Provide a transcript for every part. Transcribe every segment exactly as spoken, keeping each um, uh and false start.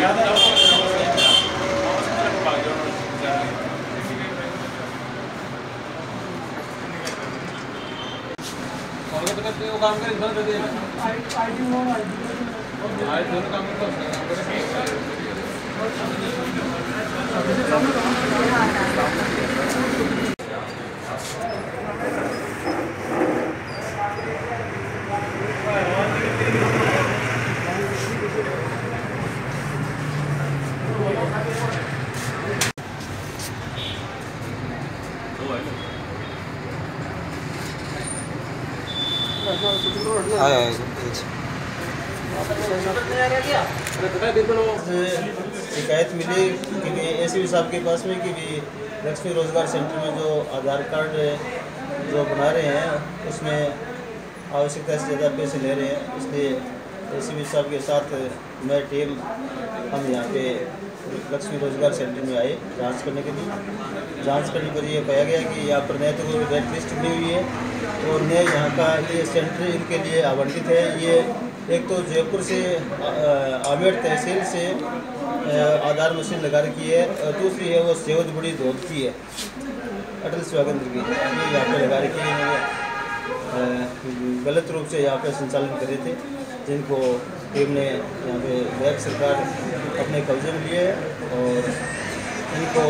काम करें बंद कर दिया eye ID mode ID eye दोनों काम करते हैं शिकायत मिली कि एसीपी साहब के पास में कि भी लक्ष्मी रोजगार सेंटर में जो आधार कार्ड जो बना रहे हैं उसमें आवश्यकता से ज़्यादा पैसे ले रहे हैं, इसलिए एसीपी साहब के साथ मैं टीम हम यहाँ पे लक्ष्मी रोजगार सेंटर में आए जांच करने के लिए। जांच करने पर यह पाया गया कि यहाँ पर न तो कोई रेड लिस्ट बनी हुई है और न यहाँ का ये सेंटर इनके लिए आवंटित है। ये एक तो जयपुर से आमेर तहसील से आधार मशीन लगा रखी है और दूसरी है वो सेवद बड़ी धोत की है अटल स्वागंत्र की, ये यहाँ पे लगा रखी है। गलत रूप से यहाँ पे संचालन कर रहे थे, जिनको टीम ने यहाँ पे बैंक सरकार अपने कब्जे में लिए और इनको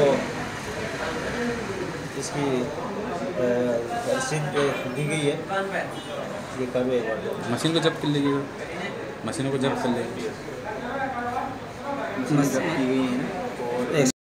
इसकी रसीद दी गई है। ये कार्रवाई मशीन को जब्त कर लेगी, मशीनों को जब्त कर लेगी।